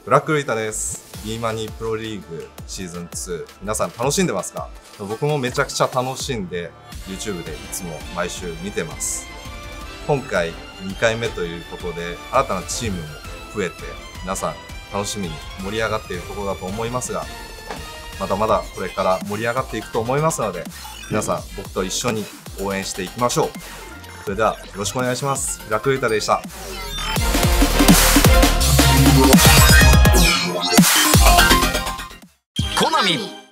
ブラックルイタです。B マニープロリーグシーズン2。皆さん楽しんでますか？僕もめちゃくちゃ楽しんで YouTube でいつも毎週見てます。今回2回目ということで新たなチームも増えて皆さん楽しみに盛り上がっているところだと思いますが、まだまだこれから盛り上がっていくと思いますので、皆さん僕と一緒に応援していきましょう。それではよろしくお願いします。ブラックルイタでした。 コナミ